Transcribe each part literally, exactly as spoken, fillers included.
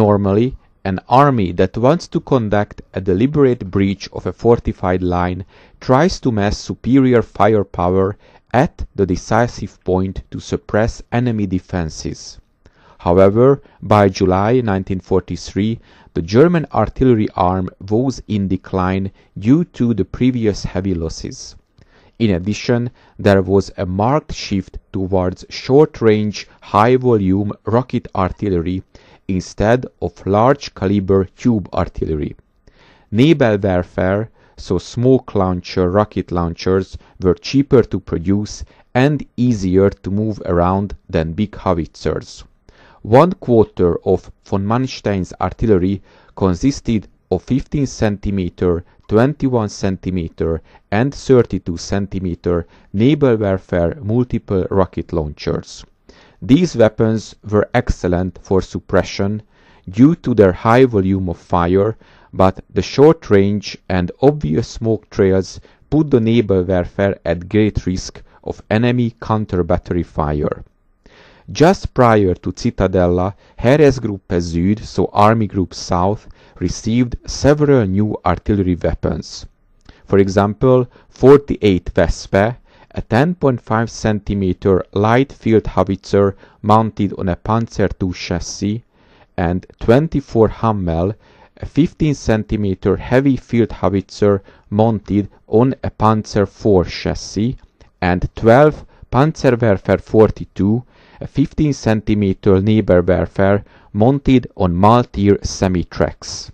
Normally, an army that wants to conduct a deliberate breach of a fortified line tries to mass superior firepower at the decisive point to suppress enemy defenses. However, by July nineteen forty-three, the German artillery arm was in decline due to the previous heavy losses. In addition, there was a marked shift towards short-range, high-volume rocket artillery instead of large-caliber tube artillery. Naval warfare, so smoke launcher rocket launchers were cheaper to produce and easier to move around than big howitzers. One quarter of von Manstein's artillery consisted of fifteen centimeter, twenty-one centimeter and thirty-two centimeter naval warfare multiple rocket launchers. These weapons were excellent for suppression due to their high volume of fire, but the short range and obvious smoke trails put the naval warfare at great risk of enemy counter-battery fire. Just prior to Cittadella, Heeresgruppe Süd, so Army Group South, received several new artillery weapons. For example, forty-eight Wespe, a ten point five centimeter light field howitzer mounted on a Panzer two chassis, and twenty-four Hummel, a fifteen centimeter heavy field howitzer mounted on a Panzer four chassis, and twelve Panzerwerfer forty-two, a fifteen centimeter naval warfare mounted on Maltier semi-tracks.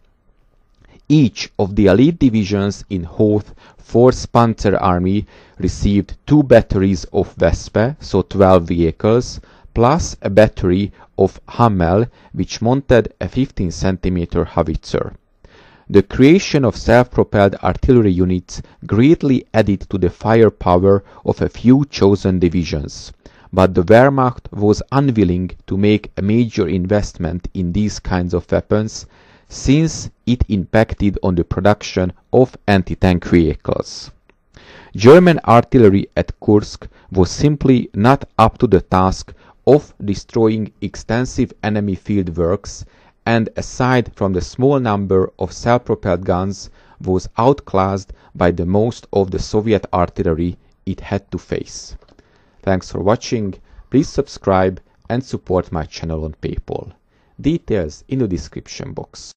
Each of the elite divisions in Hoth fourth Panzer Army received two batteries of Wespe, so twelve vehicles, plus a battery of Hummel, which mounted a fifteen centimeter howitzer. The creation of self-propelled artillery units greatly added to the firepower of a few chosen divisions, but the Wehrmacht was unwilling to make a major investment in these kinds of weapons, since it impacted on the production of anti-tank vehicles. German artillery at Kursk was simply not up to the task of destroying extensive enemy field works, and aside from the small number of self-propelled guns, was outclassed by the most of the Soviet artillery it had to face. Thanks for watching. Please subscribe and support my channel on PayPal. Details in the description box.